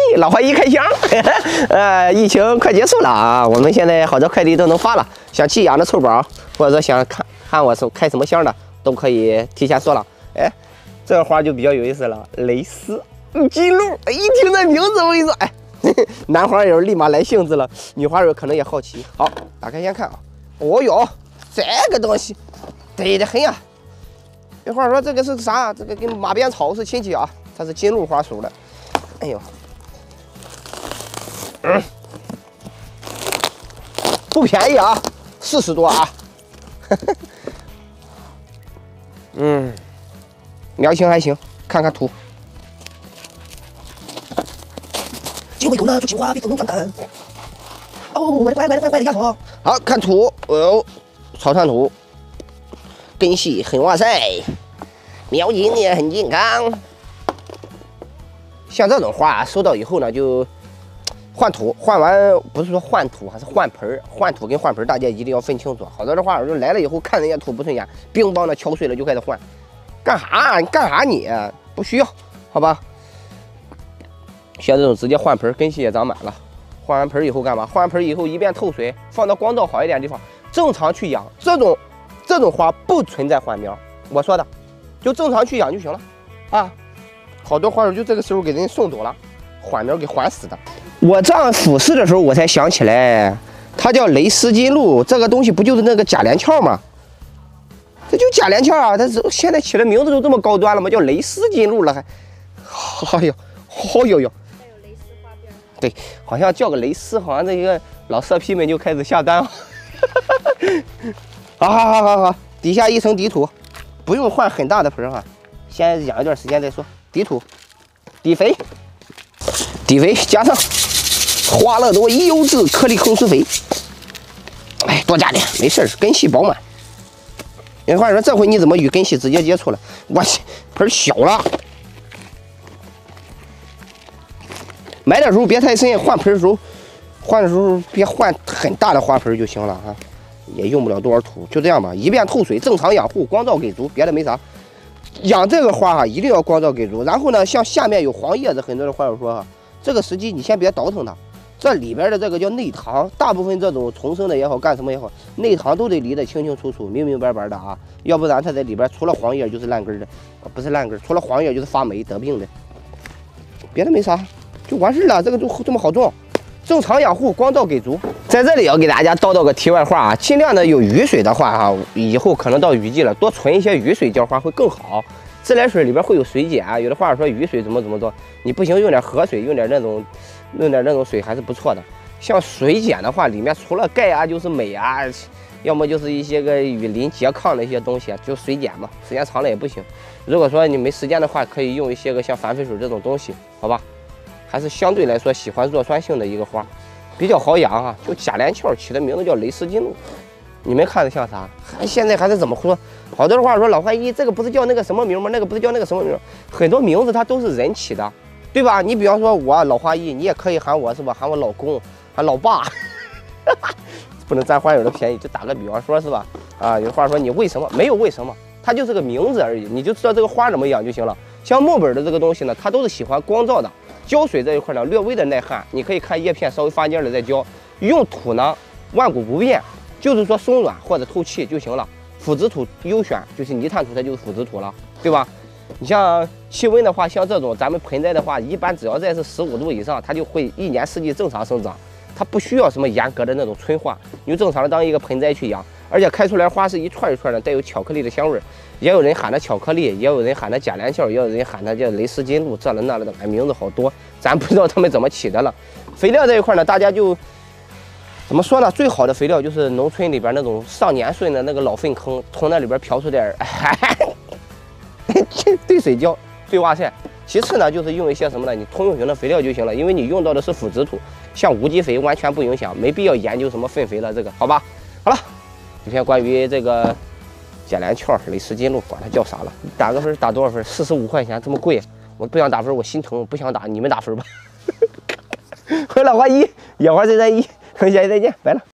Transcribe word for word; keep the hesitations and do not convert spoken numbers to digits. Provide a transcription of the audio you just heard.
老花一开箱，呃，疫情快结束了啊，我们现在好多快递都能发了。想弃养的臭宝，或者说想看看我开什么箱的，都可以提前说了。哎，这个花就比较有意思了，蕾丝金鹿，一听这名字，我跟你说，哎，男花友立马来兴致了，女花友可能也好奇。好，打开先看啊，哦哟，这个东西对得很呀。有话说这个是啥？这个跟马鞭草是亲戚啊，它是金鹿花属的。哎呦，嗯，不便宜啊，四十多啊。嗯，苗情还行，看看图。金龟头呢，做青蛙，别动动蛋。哦，乖乖乖乖乖的丫头。好看图，哦，草探图，根系很哇塞，苗情也很健康。像这种花收到以后呢，就换土，换完不是说换土，还是换盆换土跟换盆大家一定要分清楚。好多的花就来了以后看人家土不顺眼，乒乓的敲碎了就开始换，干啥？你干啥你？不需要，好吧？像这种直接换盆，根系也长满了。换完盆以后干嘛？换完盆以后一遍透水，放到光照好一点的地方，正常去养。这种这种花不存在换苗，我说的，就正常去养就行了啊。好多花友就这个时候给人送走了，换苗给换死的。我这样俯视的时候，我才想起来，它叫蕾丝金鹿，这个东西不就是那个假连翘吗？这就假连翘啊！它是现在起的名字都这么高端了吗？叫蕾丝金鹿了还？哎呦，好呦呦！还有蕾丝花边。对，好像叫个蕾丝，好像这个老色批们就开始下单了。好好好好好，底下一层底土，不用换很大的盆哈，先养一段时间再说。底土，底肥，底肥加上花乐多优质颗粒控制肥，哎，多加点没事，根系饱满。有话说这回你怎么与根系直接接触了？我盆小了，买的时候别太深，换盆的时候换的时候别换很大的花盆就行了啊，也用不了多少土，就这样吧，一遍透水，正常养护，光照给足，别的没啥。养这个花哈，一定要光照给足。然后呢，像下面有黄叶子，很多的花友说哈，这个时机你先别倒腾它，这里边的这个叫内堂，大部分这种重生的也好，干什么也好，内堂都得理得清清楚楚、明明白白的啊，要不然它在里边除了黄叶就是烂根的，不是烂根，除了黄叶就是发霉得病的，别的没啥，就完事了。这个就这么好种。正常养护，光照给足。在这里要给大家叨叨个题外话啊，尽量的有雨水的话哈，以后可能到雨季了，多存一些雨水浇花会更好。自来水里边会有水碱啊，有的话说雨水怎么怎么着，你不行用点河水，用点那种，用点那种水还是不错的。像水碱的话，里面除了钙啊就是镁啊，要么就是一些个与磷拮抗的一些东西啊，就水碱嘛，时间长了也不行。如果说你没时间的话，可以用一些个像反肥水这种东西，好吧？还是相对来说喜欢弱酸性的一个花，比较好养啊。就假连翘起的名字叫蕾丝金鹿，你们看着像啥？还现在还是怎么说？好多的话说老花一这个不是叫那个什么名吗？那个不是叫那个什么名？很多名字它都是人起的，对吧？你比方说我老花一，你也可以喊我是吧？喊我老公，喊老爸，不能占花友的便宜。就打个比方说是吧？啊，有话说你为什么？没有为什么，它就是个名字而已，你就知道这个花怎么养就行了。像木本的这个东西呢，它都是喜欢光照的。浇水这一块呢，略微的耐旱，你可以看叶片稍微发蔫了再浇。用土呢，万古不变，就是说松软或者透气就行了。腐殖土优选，就是泥炭土，它就是腐殖土了，对吧？你像气温的话，像这种咱们盆栽的话，一般只要在是十五度以上，它就会一年四季正常生长，它不需要什么严格的那种催化，你就正常的当一个盆栽去养，而且开出来花是一串一串的，带有巧克力的香味。也有人喊它巧克力，也有人喊它假连翘，也有人喊它叫蕾丝金鹿，这了那了的，哎，名字好多，咱不知道他们怎么起的了。肥料这一块呢，大家就怎么说呢？最好的肥料就是农村里边那种上年顺的那个老粪坑，从那里边刨出点，兑水浇，最哇塞。其次呢，就是用一些什么呢？你通用型的肥料就行了，因为你用到的是腐殖土，像无机肥完全不影响，没必要研究什么粪肥了。这个好吧？好了，今天关于这个。假连翘、蕾丝金鹿，管它叫啥了？打个分打多少分？四十五块钱，这么贵，我不想打分，我心疼，我不想打，你们打分吧。我老花一，野花再战一，下期再见，拜了。